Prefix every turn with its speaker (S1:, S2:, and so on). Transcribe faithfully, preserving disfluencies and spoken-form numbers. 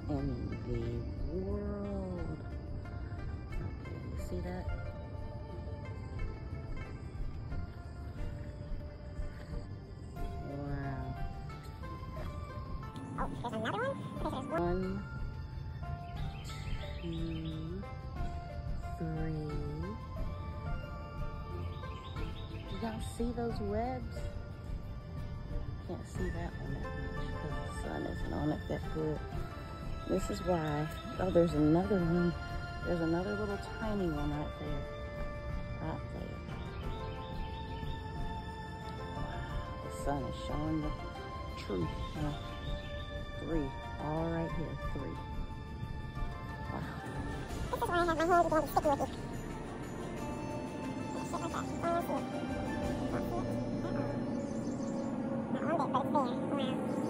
S1: in the world? Okay, you see that? Wow.
S2: Oh, there's another one? Okay, so there's one.
S1: One, two, three. You guys see those webs? Can't see that one that much because the sun isn't on it that good. This is why. Oh, there's another one. There's another little tiny one right there. Right there. Wow, the sun is showing the truth. Now, three. All right here. Three. Wow.
S2: This is why I have my hands again sticky with you. Shit like that. Oh, I see it. Not see it? Uh-oh. Not one bit, but it's there. Wow.